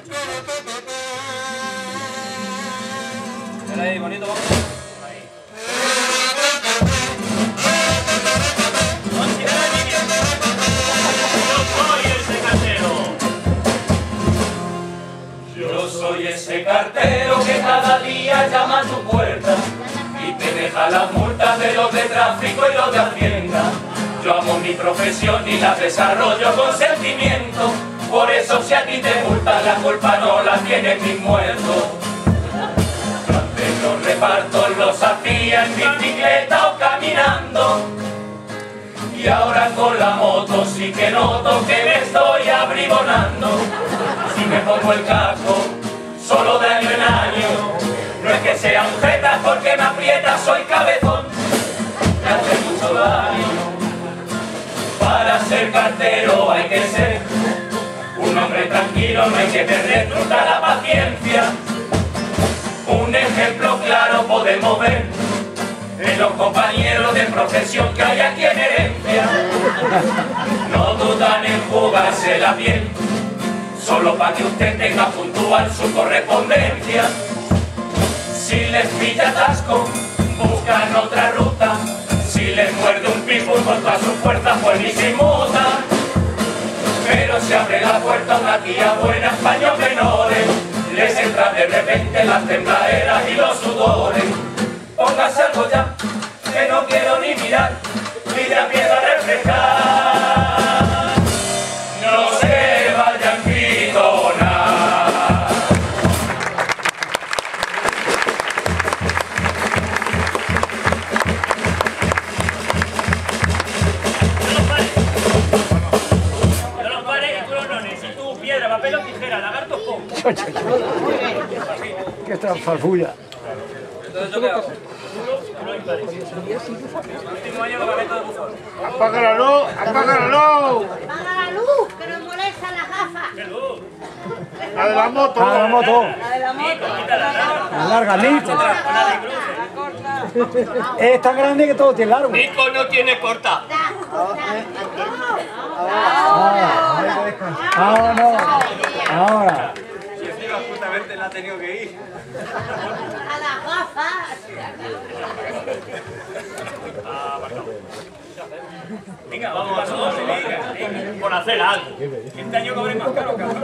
Mira ahí, bonito, vamos. Ahí. Yo soy ese cartero que cada día llama a tu puerta y te deja las multas de los de tráfico y los de Hacienda. Yo amo mi profesión y la desarrollo con sentimiento. Por eso si a ti te multan, la culpa no la tienen mis muertos. Yo antes los repartos los hacía en bicicleta o caminando. Y ahora con la moto sí que noto que me estoy abribonando. Si me pongo el casco, solo de año en año. No es que sea un jeta porque me aprieta, soy cabezón. Me hace mucho daño. Para ser cartero hay que ser un hombre tranquilo, no hay que perder nunca la paciencia. Un ejemplo claro podemos ver en los compañeros de profesión que hay aquí en Herencia. No dudan en jugarse la piel, solo para que usted tenga puntual su correspondencia. Si les pilla atasco, buscan otra ruta. Si les muerde un pitbull con toda su fuerza, pues ni se inmuta. Pero se abre la puerta a una tía buena, paños menores. Les entra de repente las tembladeras y los sudores. Póngase algo ya, que no quiero ni mirar, y ya empiezo a reflejar. No se vayan gritonar. No los pares y tú no necesitas piedra, papel o tijera, lagarto o pum. ¿Qué tal, farfulla? Entonces, ¿yo qué hago? ¡Apaga la luz! ¡Apaga la luz! ¡Apaga la luz! ¡Que nos molestan las gafas! ¡La de la moto! ¡La de la moto! La de la moto. ¡La larga, Nico! Es tan grande que todo tiene largo. Nico no tiene corta. Ahora no. Ahora. Justamente la ha tenido que ir. ¡A las gafas! Venga, vamos a todos, por hacer algo. Este año cobré más caro, cabrón.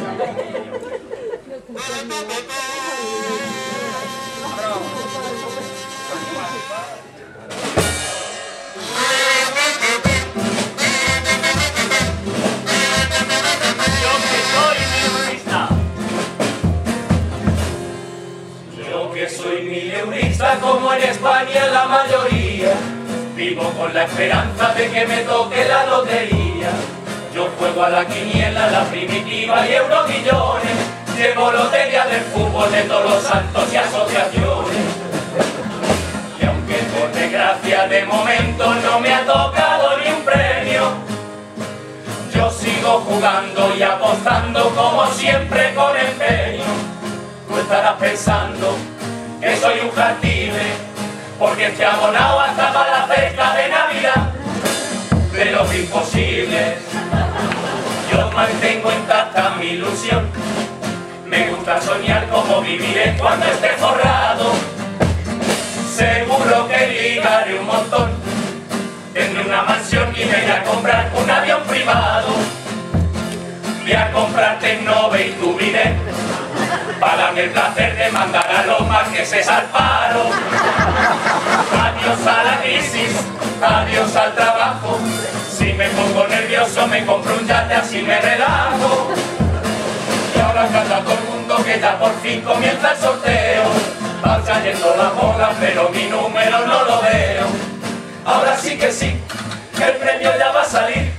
Yo que soy mileurista como en España la mayoría, vivo con la esperanza de que me toque la lotería. Yo juego a la quiniela, la primitiva y euromillones, llevo lotería del fútbol de todos los santos y asociaciones. Y aunque por desgracia de momento no me ha tocado ni un premio, yo sigo jugando y apostando como siempre con empeño. Tú estarás pensando que soy un jartine, porque estoy abonado hasta para la fecha de Navidad. De los imposibles, yo mantengo intacta mi ilusión. Me gusta soñar como viviré cuando esté forrado. Seguro que ligaré un montón, tendré una mansión y me iré a comprar un avión privado. Voy a comprar Tecnove y Tuviré, para darme el placer de mandar a los marqueses al paro. Adiós a la crisis, adiós al trabajo. Si me pongo nervioso me compro un yate, así me relajo. Y ahora canta todo el mundo que ya por fin comienza el sorteo. Van cayendo las bolas pero mi número no lo veo. Ahora sí que sí, que el premio ya va a salir.